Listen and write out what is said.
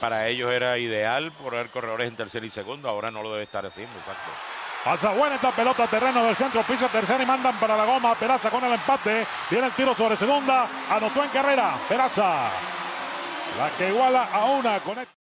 para ellos era ideal poner corredores en tercera y segundo, ahora no lo debe estar haciendo, exacto. Pasa buena esta pelota, terreno del centro, pisa tercera y mandan para la goma. Peraza con el empate, viene el tiro sobre segunda, anotó en carrera Peraza, la que iguala a una con